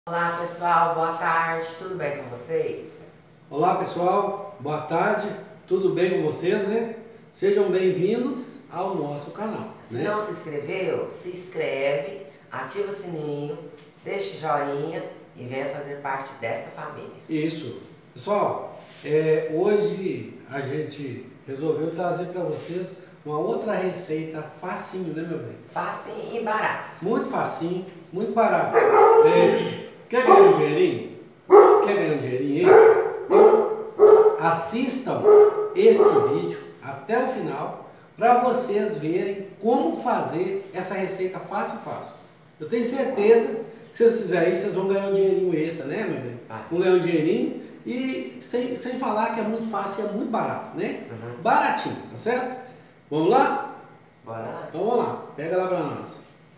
Olá pessoal, boa tarde, tudo bem com vocês? Olá pessoal, boa tarde, tudo bem com vocês, né? Sejam bem-vindos ao nosso canal. Se não se inscreveu, se inscreve, ativa o sininho, deixa o joinha e venha fazer parte desta família. Isso. Pessoal, hoje a gente resolveu trazer para vocês uma outra receita facinho, né meu bem? Facinho e barato. Muito facinho, muito barato. Quer ganhar um dinheirinho? Quer ganhar um dinheirinho extra? Então, assistam esse vídeo até o final para vocês verem como fazer essa receita fácil. Eu tenho certeza que se vocês fizerem isso, vocês vão ganhar um dinheirinho extra, né meu bem? Vão ganhar um dinheirinho e sem falar que é muito fácil e é muito barato, né? Baratinho, tá certo? Vamos lá? Bora lá? Então vamos lá, pega lá para nós.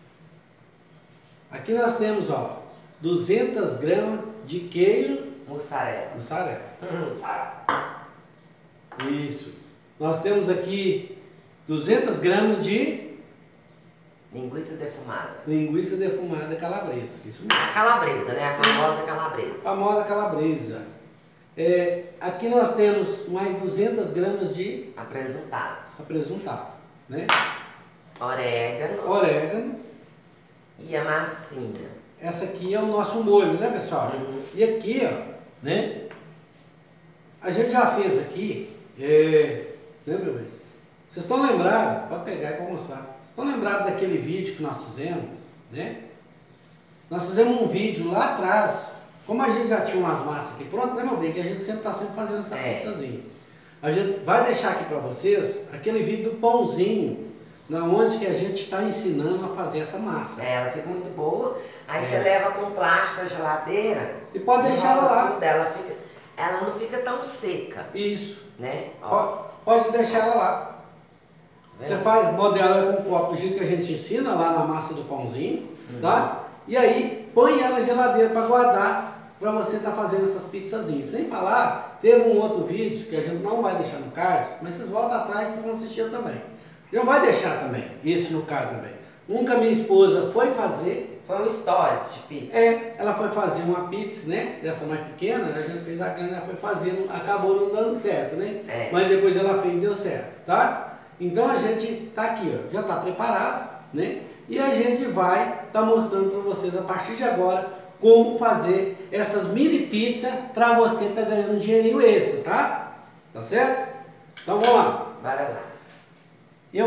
Aqui nós temos, ó, 200 gramas de queijo mussarela. Isso. Nós temos aqui 200 gramas de linguiça defumada calabresa. Isso mesmo. A calabresa, né? A famosa calabresa. Famosa calabresa. Aqui nós temos mais 200 gramas de apresuntado, né? Orégano. E a massinha. Essa aqui é o nosso molho, né pessoal? E aqui, ó, né? A gente já fez aqui, né meu bem? Vocês estão lembrados? Pode pegar e mostrar. Vocês estão lembrados daquele vídeo que nós fizemos, né? Nós fizemos um vídeo lá atrás, como a gente já tinha umas massas aqui prontas, né meu bem? Que a gente sempre está fazendo essa pizzazinha. A gente vai deixar aqui para vocês aquele vídeo do pãozinho, onde que a gente está ensinando a fazer essa massa. Ela fica muito boa. Aí você leva com plástico à geladeira e pode deixar ela lá. Tudo, ela não fica tão seca. Isso. Né? Pode deixar ela lá. Você faz, modela com um copo do jeito que a gente ensina lá na massa do pãozinho, tá? E aí põe ela na geladeira para guardar, para você estar fazendo essas pizzazinhas. Sem falar, teve um outro vídeo que a gente não vai deixar no card, mas vocês voltam atrás e vocês vão assistir também. Já vai deixar também, esse no card também. Nunca minha esposa foi fazer. Foi um stories de pizza. Ela foi fazer uma pizza, né? Dessa mais pequena, a gente fez a grande, ela foi fazendo, acabou não dando certo, né? Mas depois ela fez e deu certo, tá? Então a gente tá aqui, ó, já tá preparado, né? E a gente vai tá mostrando para vocês a partir de agora como fazer essas mini pizzas para você tá ganhando um dinheirinho extra, tá? Tá certo? Então vamos lá. Bora lá. Eu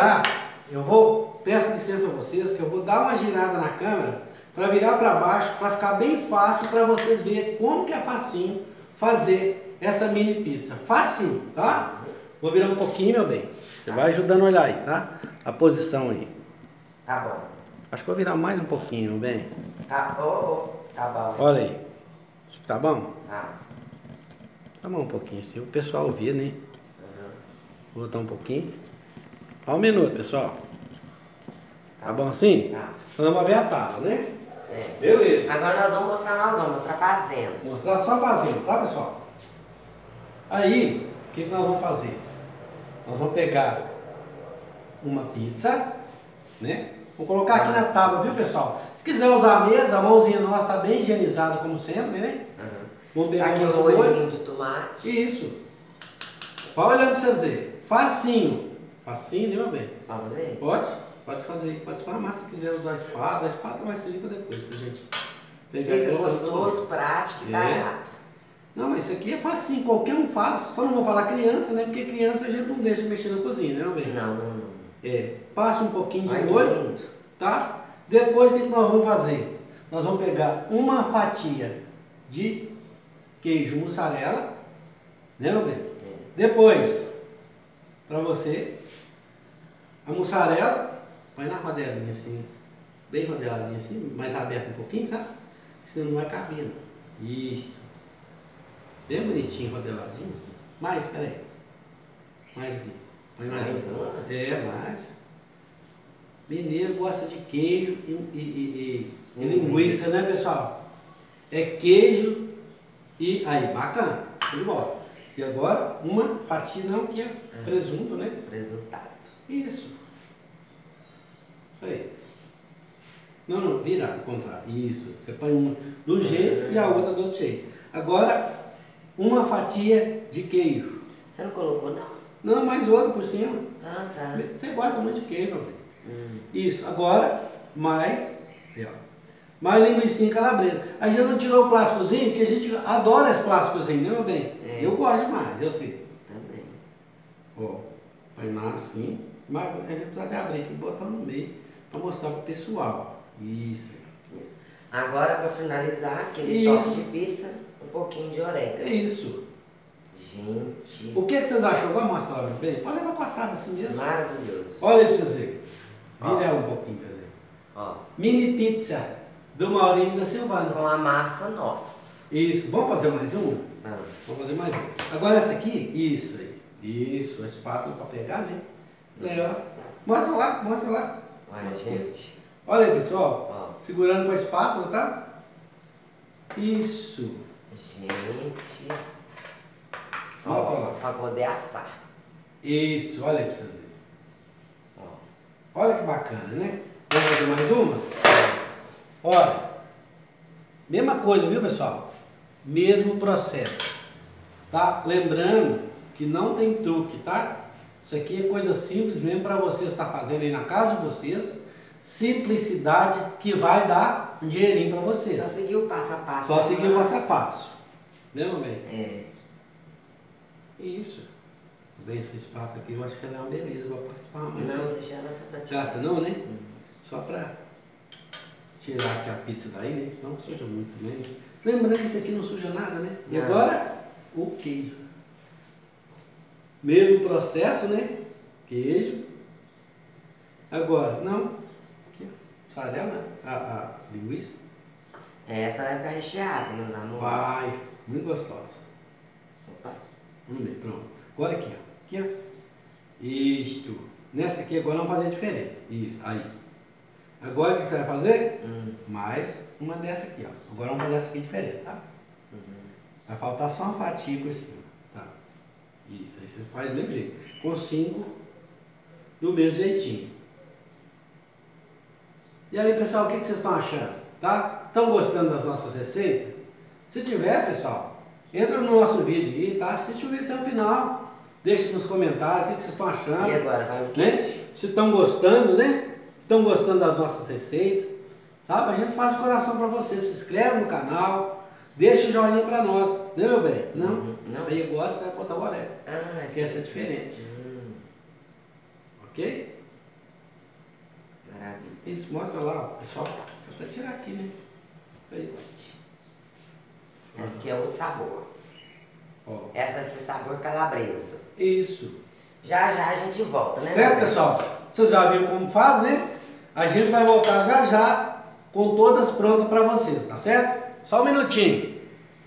vou peço licença a vocês que eu vou dar uma girada na câmera para virar para baixo, para ficar bem fácil para vocês verem como que é facinho fazer essa mini pizza. Facinho, tá? Vou virar um pouquinho, meu bem. Você vai ajudando a olhar aí, tá? A posição aí. Tá bom. Acho que vou virar mais um pouquinho, meu bem. Tá bom. Olha aí. Tá bom? Tá. Tá bom um pouquinho assim, o pessoal vê, né? Vou botar um pouquinho. Ó, um minuto, pessoal. Tá bom assim? Tá. Vamos ver a tábua, né? Beleza. Agora nós vamos mostrar fazendo. Mostrar só fazendo, tá pessoal? Aí, o que nós vamos fazer? Nós vamos pegar uma pizza, né? Vou colocar aqui na tábua, viu pessoal? Se quiser usar a mesa, a mãozinha nossa está bem higienizada como sempre, né? Vamos pegar aqui o molhinho de tomate. Isso. Vai olhando pra vocês verem. Facinho. Facinho, né meu bem? Vamos ver? Pode fazer, pode esparramar se quiser usar a espada vai servir para depois, pra gente pegar. Fica gostoso, prático e barato. Não, mas isso aqui é facinho, qualquer um faz, só não vou falar criança, né, porque criança a gente não deixa mexer na cozinha, né, meu bem? Não. Passa um pouquinho de molho, tá? Depois o que nós vamos fazer? Nós vamos pegar uma fatia de queijo mussarela, né, meu bem? Depois, para você, a mussarela, põe na rodelinha assim, bem rodeladinha assim, mais aberta um pouquinho, sabe? Senão não vai caber, não. Isso. Bem bonitinho, rodeladinho assim. Mais, peraí. Mais aqui. Põe mais um. Mais. Mineiro gosta de queijo e linguiça, né pessoal? É queijo e aí, bacana. Tudo de bola. E agora, uma fatia não, que é presunto, né? Presuntado. Isso. Isso aí. Não, virado, contrário. Isso. Você põe uma de um jeito e a outra do outro jeito. Agora, uma fatia de queijo. Você não colocou, não? Não, mais outra por cima. Ah, tá. Você gosta muito de queijo, velho. Isso. Agora, mais linguiça calabresa. A gente não tirou o plásticozinho, porque a gente adora esse plásticozinho, né, meu bem? É. Eu gosto demais, eu sei. Também. Ó, põe lá assim. Mas a gente precisa de abrir aqui e botar no meio para mostrar pro pessoal. Isso. Agora, para finalizar, aquele toque de pizza, um pouquinho de orégano. Isso. Gente. O que vocês acham? Agora mostra lá, meu bem. Pode levar com a tábua assim mesmo. Maravilhoso. Olha aí pra vocês verem. Vira ela um pouquinho pra vocês. Ó. Mini pizza do Maurinho e da Silvana. Com a massa nossa. Isso. Vamos fazer mais um? Vamos fazer mais um. Agora essa aqui, isso aí. Isso, a espátula para pegar, né? Mostra lá. Olha, gente. Olha aí, pessoal. Ó. Segurando com a espátula, tá? Isso. Gente. Mostra lá. Para poder assar. Isso, olha aí pra vocês verem. Ó. Olha que bacana, né? Vamos fazer mais uma? Vamos. Olha. Mesma coisa, viu, pessoal? Mesmo processo. Tá? Lembrando que não tem truque, tá? Isso aqui é coisa simples mesmo para vocês estar fazendo aí na casa de vocês. Simplicidade que vai dar um dinheirinho para vocês. Só seguir o passo a passo. Só seguir o passo a passo. Né, meu bem? É. Isso. Bem, essa espátula aqui eu acho que ela é uma beleza para participar mais. Não, deixa ela só para tirar. Gasta não, né? Só para tirar aqui a pizza daí, né? Senão suja muito também. Lembrando que isso aqui não suja nada, né? E agora, o queijo. Mesmo processo, né? Queijo. Agora, não. Aqui, mussarela, a linguiça. Essa vai ficar recheada, meus amores. Vai, muito gostosa. Opa. Vamos ver, pronto. Agora aqui, ó. Aqui, ó. Isto. Nessa aqui agora vamos fazer diferente. Isso, aí. Agora o que você vai fazer? Mais uma dessa aqui, ó. Agora vamos fazer essa aqui diferente, tá? Vai faltar só uma fatia por cima, tá? Isso, aí você faz do mesmo jeito. Com 5 do mesmo jeitinho. E aí, pessoal, o que vocês estão achando? Tá? Estão gostando das nossas receitas? Se tiver, pessoal, entra no nosso vídeo aí, tá? Assiste o vídeo até o final. Deixe nos comentários o que vocês estão achando. E agora vai o queijo? Né? Se estão gostando, né? Estão gostando das nossas receitas, sabe? A gente faz de coração para vocês. Se inscreve no canal, deixa o joinha para nós, né, meu bem? Não? Não. Aí agora você vai botar o orégano. Que essa é diferente. Ok? Maravilha. Isso, mostra lá, pessoal. Vou tirar aqui, né? Aí. Essa aqui é outro sabor. Ó. Essa vai ser sabor calabresa. Isso. Já a gente volta, né? Certo, pessoal? Vocês já viram como faz, né? A gente vai voltar já com todas prontas para vocês, tá certo? Só um minutinho.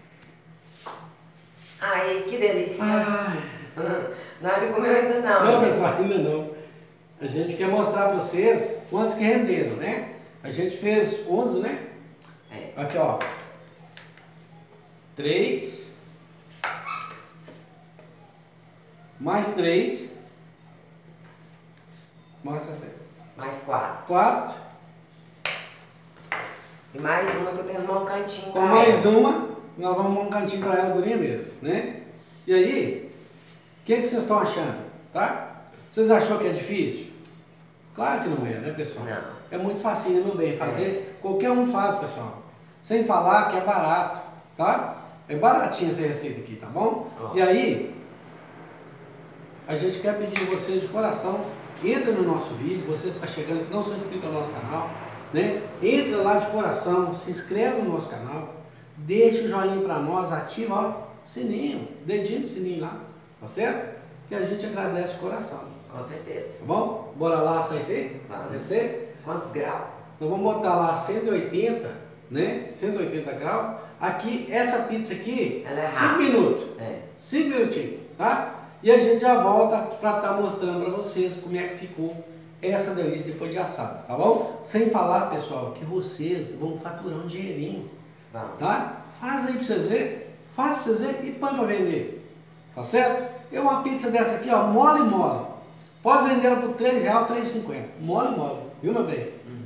Ai, que delícia. Ai. Não é que comeu ainda não. Não, gente. pessoal, ainda não. A gente quer mostrar para vocês quantos que renderam, né? A gente fez 11, né? É. Aqui, ó. 3. Mais 3. Mostra assim. Mais 4. 4. E mais uma que eu tenho que arrumar um cantinho Com pra mais ela. uma, nós vamos arrumar um cantinho para ela, gurinha mesmo, né? E aí, o que vocês estão achando, tá? Vocês achou que é difícil? Claro que não é, né, pessoal? Não. É muito facinho, meu bem, fazer. Qualquer um faz, pessoal. Sem falar que é barato, tá? É baratinha essa receita aqui, tá bom? E aí, a gente quer pedir vocês de coração, entra no nosso vídeo, vocês que estão chegando que não são inscritos no nosso canal, né? Entra lá de coração, se inscreve no nosso canal, deixa o joinha para nós, ativa, ó, sininho, dedinho no sininho lá, tá certo? Que a gente agradece de coração. Com certeza. Tá bom? Bora lá, sai aí? Vamos. Receita? Quantos graus? Nós vamos botar lá 180, né? 180 graus. Aqui, essa pizza aqui, Ela é 5 rápida. minutos. É. 5 minutinhos, tá? E a gente já volta para estar mostrando para vocês como é que ficou essa delícia depois de assado, tá bom? Sem falar, pessoal, que vocês vão faturar um dinheirinho, Vamos. tá? Faz aí para vocês verem, faz para vocês verem e põe para vender, tá certo? É uma pizza dessa aqui, ó, mole. Pode vender ela por R$3, R$3,50, mole, viu, meu bem?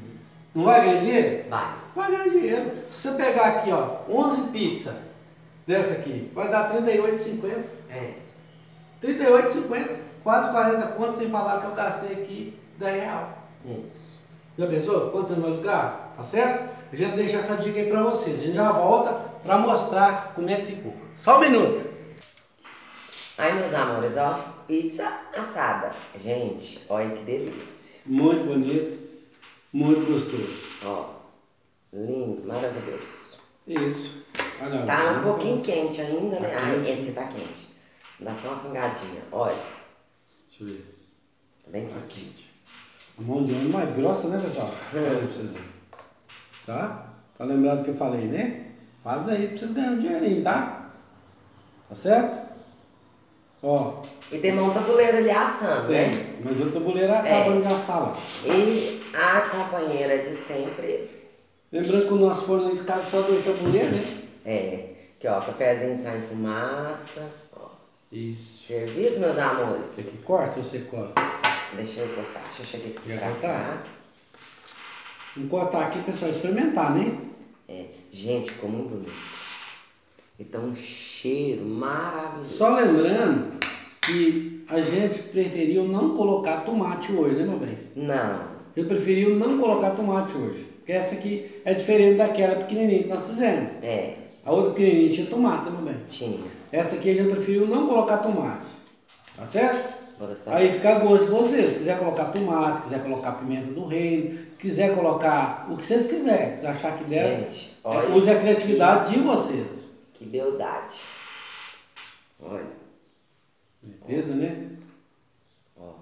Não vai ganhar dinheiro? Vai. Vai ganhar dinheiro. Se você pegar aqui, ó, 11 pizzas dessa aqui, vai dar R$38,50. É. R$38,50. Quase 40 pontos, sem falar que eu gastei aqui R$10. Isso. Já pensou? Quanto você vai lucrar? Tá certo? A gente deixa essa dica aí pra vocês. A gente já volta pra mostrar como é que ficou. Só um minuto. Aí, meus amores, ó, pizza assada. Gente, olha que delícia. Muito bonito, muito gostoso. Ó, lindo, maravilhoso. Isso. Olha, Tá um pouquinho quente ainda, né? Tá Ai, quente. esse que tá quente. Dá só uma cingadinha, olha. Deixa eu ver. Tá bem Tá quente. quente. A mão de homem mais grossa, né, pessoal? Olha aí pra vocês verem. Tá? Tá lembrado que eu falei, né? Faz aí pra vocês ganharem um dinheirinho, tá? Tá certo? Ó. E tem uma tabuleira ali assando, né? Tem, mas o tabuleiro acaba de assar lá. E a companheira de sempre, Lembrando que o nosso forno nesse caso só 2 tabuleiros, né? que ó, cafezinho sai em fumaça, ó. Isso. Servidos, meus Você amores. que corta ou você corta? Deixa eu cortar, deixa eu chegar esse aqui Quer pra cortar? cá. Vamos cortar aqui, pessoal, experimentar, né? Gente, ficou muito bonito. E tá um cheiro maravilhoso. Só lembrando que a gente preferiu não colocar tomate hoje, né, meu bem? Não. Eu preferiu não colocar tomate hoje. Porque essa aqui é diferente daquela pequenininha que nós fizemos. A outra pequenininha tinha tomate, né, meu bem? Tinha. Essa aqui a gente preferiu não colocar tomate. Tá certo? Bora saber. Aí fica a gosto de vocês. Se quiser colocar tomate, se quiser colocar pimenta do reino, quiser colocar o que vocês quiserem. Se achar que der, Gente, olha. use a criatividade de vocês. Que beldade. Olha. Certeza, né? Ó.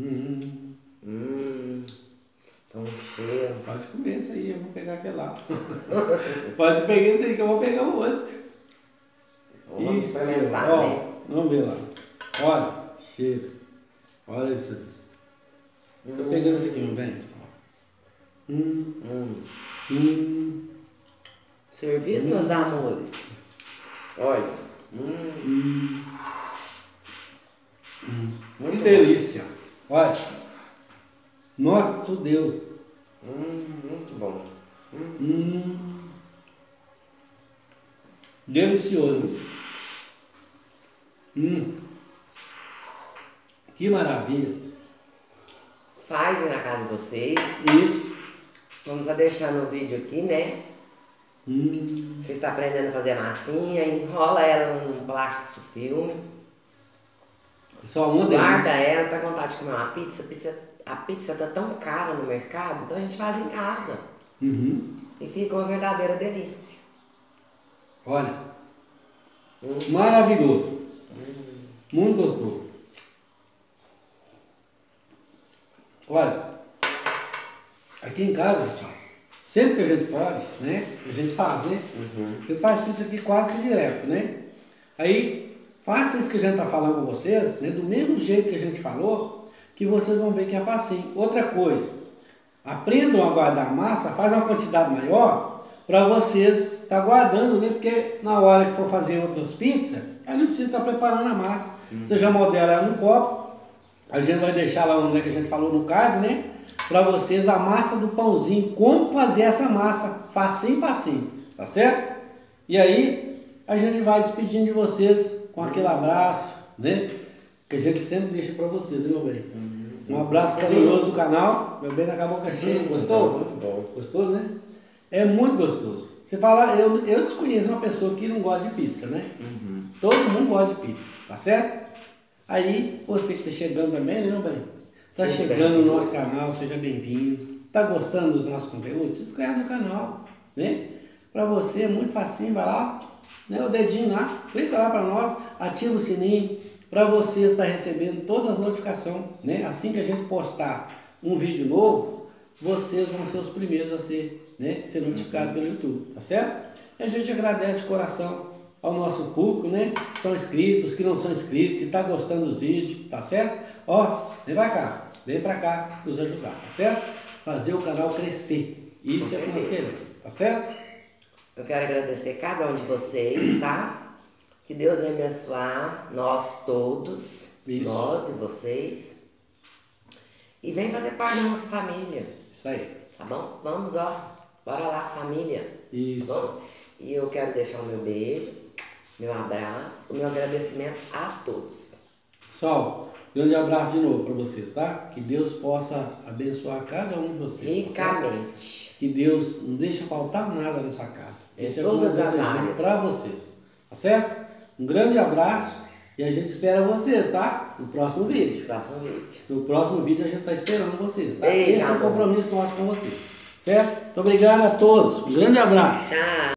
Tá um cheiro. Pode comer isso aí, eu vou pegar aquele lá. Pode pegar esse aí que eu vou pegar o outro. Vamos Isso, experimentar, ó, né? vamos ver lá. Olha, cheiro. Olha aí pra vocês. Tô pegando esse aqui, meu bem. Servido, meus amores. Olha. Que delícia. Olha. Nosso Deus. Muito bom. Delicioso. Que maravilha. Fazem na casa de vocês. Isso. Vamos estar deixando o vídeo aqui, né? Você está aprendendo a fazer massinha, enrola ela num plástico filme. Só uma Guarda delícia. ela, tá com vontade de comer uma pizza. A pizza tá tão cara no mercado, então a gente faz em casa. E fica uma verdadeira delícia. Olha. Maravilhoso. Muito gostoso. Olha. Aqui em casa, pessoal, sempre que a gente pode, né? A gente faz, né? A gente faz isso aqui quase que direto, né? Aí, faça isso que a gente tá falando com vocês, né? Do mesmo jeito que a gente falou, que vocês vão ver que é facinho. Outra coisa, aprendam a guardar a massa, faz uma quantidade maior para vocês estar guardando, né? Porque na hora que for fazer outras pizzas, aí não precisa estar preparando a massa. Você já modela ela no copo, a gente vai deixar lá onde é que a gente falou no card, né? Para vocês a massa do pãozinho, como fazer essa massa, facinho, tá certo? E aí a gente vai despedindo de vocês com aquele abraço, né? Que a gente sempre deixa para vocês, né, meu bem? Um abraço carinhoso do canal, meu bem, na boca cheia, gostou? Muito bom. Gostou, né? É muito gostoso. Você fala, eu desconheço uma pessoa que não gosta de pizza, né? Todo mundo gosta de pizza, tá certo? Aí, você que tá chegando também, né, meu bem? Tá chegando no nosso canal, seja bem-vindo. Tá gostando dos nossos conteúdos? Se inscreve no canal, né? Pra você é muito facinho, vai lá, né? O dedinho lá, clica lá pra nós, ativa o sininho pra você estar recebendo todas as notificações, né? Assim que a gente postar um vídeo novo, vocês vão ser os primeiros a ser notificados pelo YouTube, tá certo? E a gente agradece de coração ao nosso público, né? Que são inscritos, que não são inscritos, que tá gostando dos vídeos, tá certo? Ó, vem pra cá nos ajudar, tá certo? Fazer o canal crescer. Isso é o que nós queremos, tá certo? Eu quero agradecer cada um de vocês, tá? Que Deus venha abençoar nós todos, Isso. nós e vocês. E vem fazer parte da nossa família, Isso aí. Tá bom? Vamos, ó. Bora lá, família. Isso. Tá bom? E eu quero deixar o meu beijo, meu abraço, o meu agradecimento a todos. Pessoal, grande abraço de novo para vocês, tá? Que Deus possa abençoar cada um de vocês. Ricamente. Tá? Que Deus não deixe faltar nada nessa casa. Em todas as áreas. Para vocês. Tá certo? Um grande abraço e a gente espera vocês, tá? No próximo vídeo. No próximo vídeo a gente tá esperando vocês, tá? Beijo, esse é o compromisso nosso com vocês. Certo? Muito obrigado a todos. Um grande abraço. Tchau.